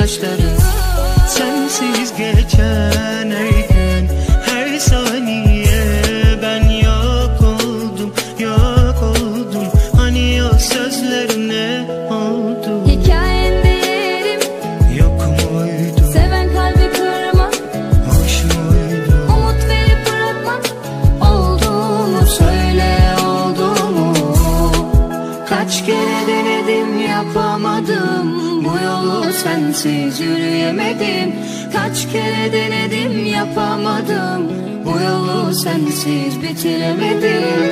yaşları. Sensiz geçen her gün, her saniye ben yok oldum, yok oldum. Hani o sözler ne oldu? Hikayende yerim yok muydu? Seven kalbi kırmak Hoş muydu? umut verip bırakmak oldu mu? Söyle oldu mu? Kaç kere denedim yapamadım, bu yolu sensiz yürüyemedim. Kaç kere denedim yapamadım, bu yolu sensiz bitiremedim.